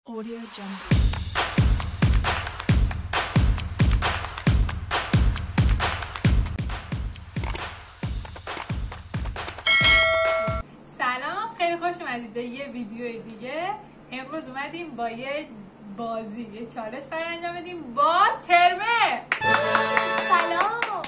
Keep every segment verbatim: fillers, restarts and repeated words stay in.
Audio Jungle. سلام، خیلی خوش اومدید به یه ویدیو دیگه. امروز اومدیم با یه بازی، یه چالش قرار انجام بدیم با ترمه. سلام.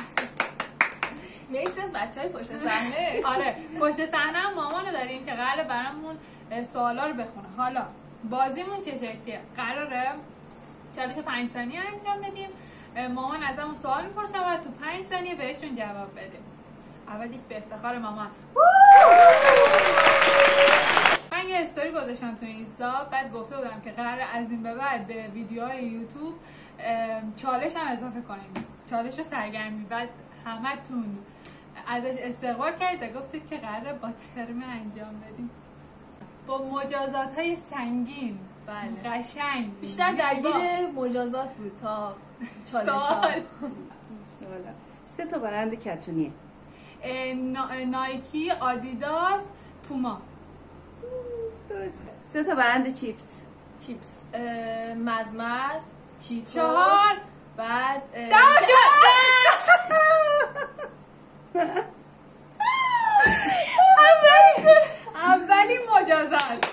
مرسی از بچهای پشت صحنه. آره، پشت صحنه هم مامانو داریم که قراره برامون سوالا رو بخونه. حالا بازیمون چه شکلیه؟ قراره چالش پنج ثانیه انجام بدیم. مامان ازمون سوال میپرسه و تو پنج ثانیه بهشون جواب بدیم. اول یک به افتخار مامان. من یه استوری گذاشتم تو اینستا، بعد گفته بودم که قراره از این به بعد به ویدیوهای یوتیوب چالش هم اضافه کنیم، چالش سرگرمی. بعد همتون ازش استقبال کردید و گفتید که قراره با ترمه انجام بدیم، با مجازات های سنگین. بله. قشنگ، بیشتر درگیر مجازات بود تا چالش ها. سوال. سه تا برند کتونی: نا... نایکی، آدیداس، پوما. درسته. سه تا برند چیپس: چیپس، مزمز، چیتوس. چهار. بعد اولی مجازات.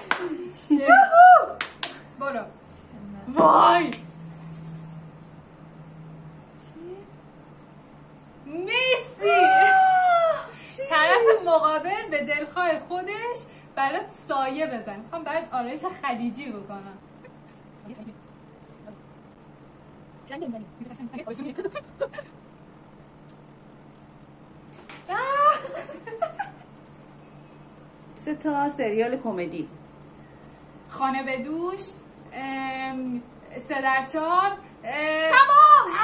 برو. وای مرسی. طرف مقابل به دلخواه خودش برات سایه بزن. میخوام برات آرایش خلیجی بکنم. سه تا سریال کمدی: خانه به دوش، سه در چهار. تمام.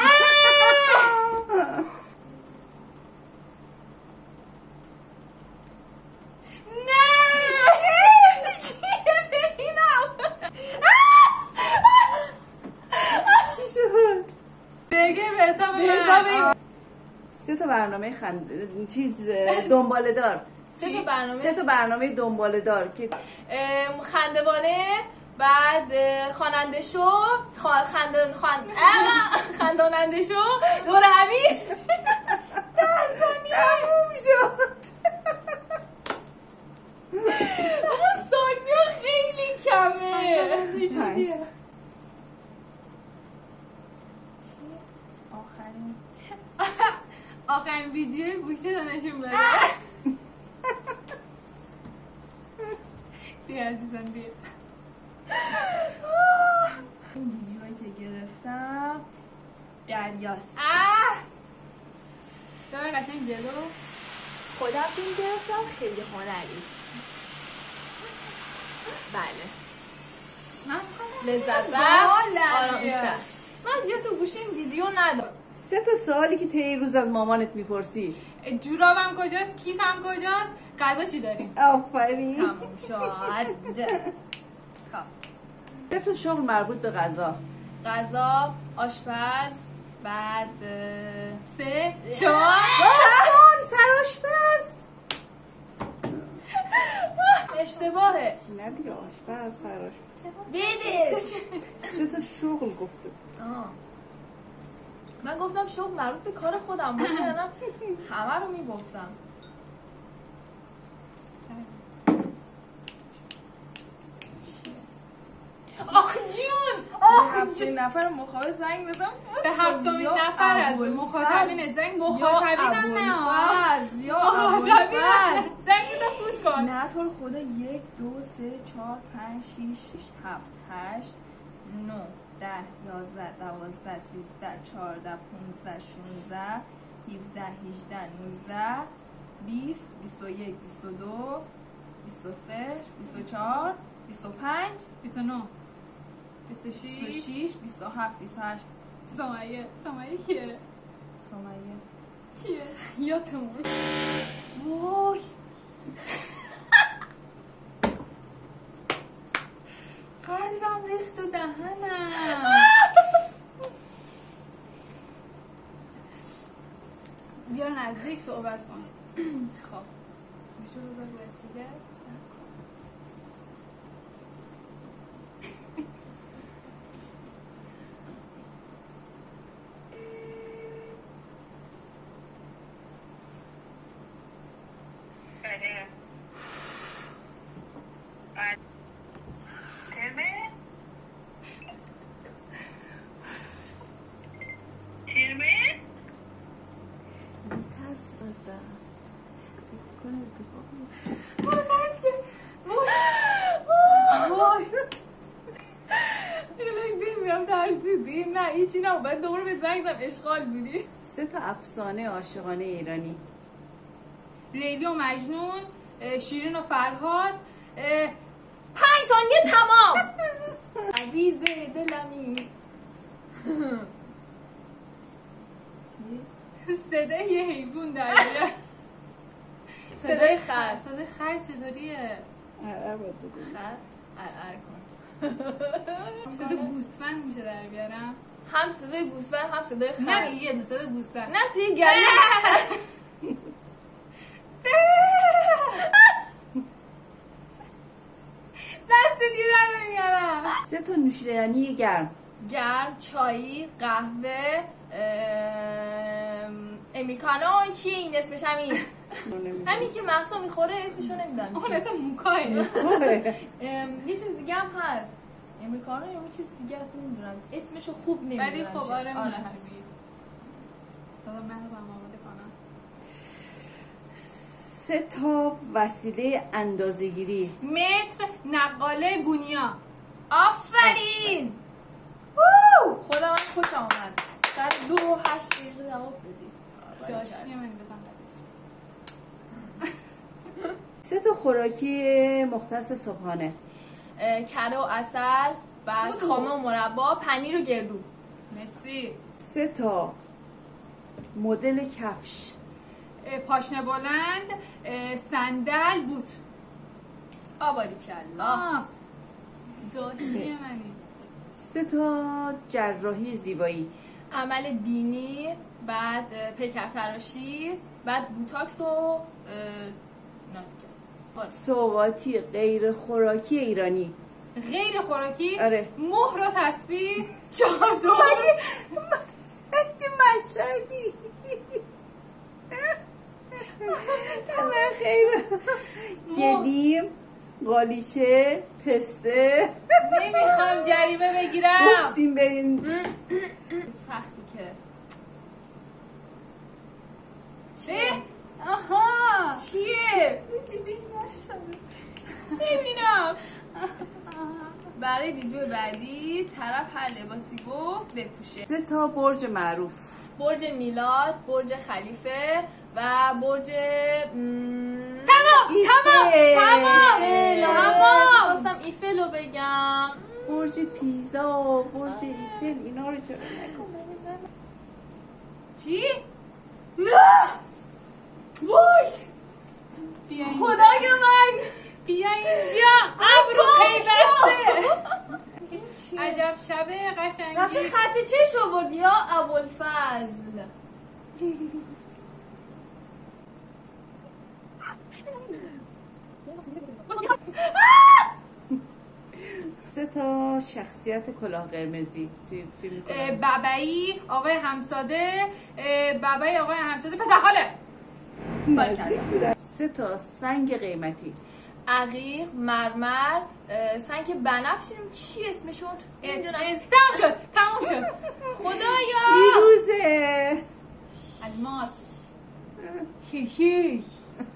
سه تا برنامه خند چیز دنباله دار. سه تا برنامه سه تا برنامه دنباله دار که خندوانه، بعد خواننده شو، خندان خواند خنداننده شو، دور همی. تموم شد. آقا ثانیه خیلی کمه. آخرین آخرین ویدیو گوشه دانشون بده. بیا عزیزم بیا. این ویدیوهایی که گرفتم دریاست. اه داره قشنگ جلو. خودم فیلم گرفتم، خیلی هنری. بله، لذت بخش، آرامش بخش. من زیاد تو گوشیم ویدیو ندارم. سه تا سوالی که طی روز از مامانت میپرسی: جورابم کجاست؟ کیفم کجاست؟ غذا چی داریم؟ آفرین. تموم شد. خب سه تا شغل مربوط به غذا: غذا، آشپز، بعد سه چهار. سرآشپز. اشتباهه. نه دیگه، آشپز، سرآشپز. بیدش. سه تا شغل گفته. آه. من گفتم شغل مربوط به کار خودم باشه، یعنی همه رو میگفتم. آخ جون، آخ جون. هفتمین نفر مخاطب زنگ بزنم. به هفتمین نفر از مخاطبین زنگ. مخاطبینم نه، مخاطبینم زنگ بده فوت کن. نه تو رو خدا. یک دو سه چهار پنج شیش هفت هشت نه ده یازده دوازده سیزده چهارده پونزده شونزده هفده هجده نوزده بیست بیست و یک بیست و دو بیست و سه بیست و چهار بیست و پنج بیست و نه بیست و بیست و شش شش بیست و هفت بیست و هشت. سمیه. سمیه کیه؟ سمیه کیه؟ یادمون. وای قلبم ریخت تو دهنم. بیا نزدیک صحبت کن. خب میشه بذار رو اسپیکر؟ بودم ترسیدی؟ نه هیچی نه، بعد دوباره به زنگ زدم اشغال بودی. سه تا افسانه عاشقانه ایرانی. لیلی و مجنون، شیرین و فرهاد. پنج ثانیه تمام. عزیز دلمی. صدای یه حیوان در میاد. صدای خر. صدای خر چطوریه؟ ارعر باید بگویی. خر ارعر کن. صدای گوسفند میشه در بیارم؟ هم صدای گوسفند هم صدای خر. نه یه دو صدای گوسفند. نه توی گلی. دست دیدن نمیارم. سه تا نوشیدنی گرم. گرم، چایی، قهوه، امریکانو. چیه این اسمش؟ همین همین که محسا میخوره اسمشو نمیدونم اون اسم موکاه. یه چیز دیگه هم هست، امریکانو یا یه چیز دیگه هست نمیدونم اسمشو خوب نمیدونم. ولی خب آره آره هستی. حالا من رو آماده کنم. سه تا وسیله اندازه‌گیری. متر، نقاله، گونیا. آفرین. خدا من خوش آمد. در دو هشت دقیقه جواب بدی. داشتی من بزن قدش. سه تا خوراکی مختص صبحانه. کره و عسل، بعد خامه و مربا، پنیر و گردو. مرسی. سه تا مدل کفش. پاشنه بلند، صندل، بوت. آباری کلا. داشتی منی. سه تا جراحی زیبایی. عمل بینی، بعد پیکر تراشی، بعد بوتاکس و سوغاتی غیر خوراکی ایرانی. غیر خوراکی؟ آره. مهر و تسبیح. چادر. مگه مشهدی؟ من خیر. گلیم، قالیچه، پسته. نمیخوام جریمه بگیرم. گفتیم بریم. سختی که چیه؟ آها چیه؟ نمیدونم. برای ویدیو بعدی طرف هر لباسی گفت بپوشه. سه تا برج معروف. برج میلاد، برج خلیفه و برج تمام تمام تمام تمام. خواستم ایفل رو بگم. برج پیزا، برج ایفل، اینا رو چرا نکنم؟ چی؟ نه وای خدای من بیا اینجا. ابرو پیوسته. عجب شبه قشنگی. رفته خط چش آورد یا ابوالفضل. سه تا شخصیت کلاه قرمزی توی فیلم کلاه. بابایی، آقای همساده. بابایی، آقای همساده، پسرخاله. نزدیک بودن. سه تا سنگ قیمتی. عقیق، مرمر، سنگ بنفش، چی اسمشون؟ نمیدونم. تمام شد تمام شد. خدایا پیروزه. الماس. هیهی.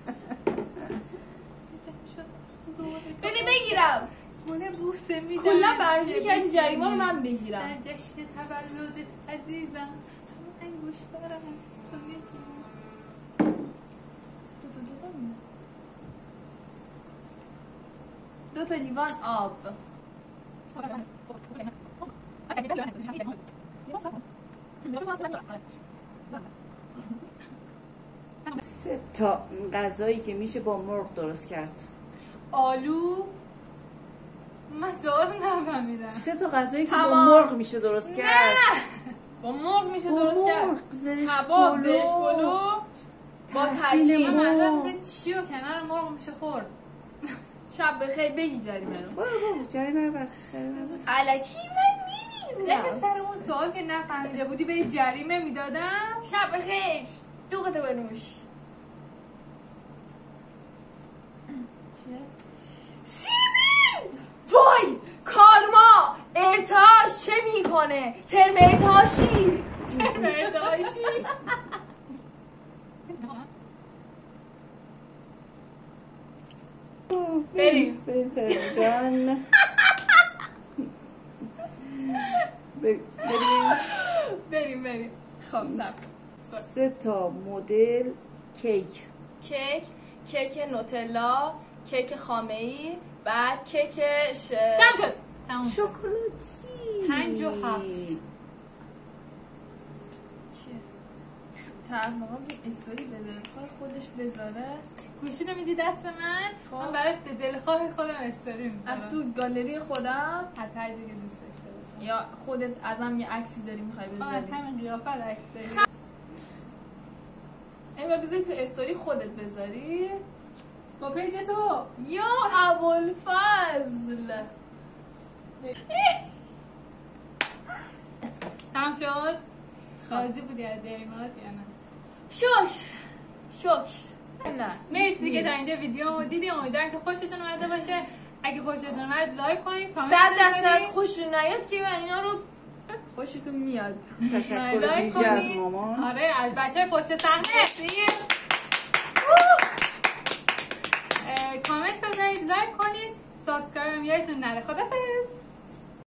بده بگیرم. مونه بوسه میدم. کلا برزی کردی جریمه رو من بگیرم. در جشن تولدت عزیزم انگشترم تو میگی. دو تا لیوان آب. سه تا غذایی که میشه با مرغ درست کرد. آلو. من سوال نفهمیدم. سه تا غذایی که با تمام. مرغ میشه درست کرد. با مرغ میشه با درست کرد. مرغ، زرش کباب، پلو، زرش پلو با ترچین ترچین. مرغ. من میگه چی و کنار مرغ میشه خورد. شب بخیر بگی جریمه رو. برو برو جریمه رو برس. جریمه رو برس. الکی من میبینم. اگه سر اون سوال که نفهمیده بودی به جریمه میدادم. شب بخیر. دوغتو بنوش. چیه؟ سیبیل! وای! کارما! ارتعاش چه میکنه؟ ترم ارتعاشی! ترم ارتعاشی! بریم بریم ترم جان. خب سب سه تا مدل کیک. کیک، کیک نوتلا، کیک خامه‌ای، بعد کیک ش... تمام شد. تمام شد. شکلاتی. پنج و هفت. چیه؟ طرف مقام که استوری به دلخواه خودش بذاره. گوشی رو میدی دست من، خب. من برات به دلخواه خودم استوری میذارم. از تو گالری خودم از هر جایی که دوست داشته باشم. یا خودت ازم یه عکسی داری میخوای آه، از بذاری؟ همین قیافت عکس داری. اینو بذاری تو استوری خودت بذاری؟ با پیج تو. یا ابوالفضل. تمام شد. راضی بودی از دیمات یا نه؟ شکر شکر. نه مرسی که تا اینجا ویدیومو دیدیم. امیدوارم که خوشتون اومده باشه. اگه خوشتون اومد لایک کنید، کامنت صد درصد بزنید. خوشتون نیاد که من اینا رو خوشتون میاد. تشکر لایک ویژه از کنید. مامان. آره از بچه پشت صحنه. اه، کامنت بزنید، لایک کنید، سابسکرایب هم یادتون نره. خدافظ.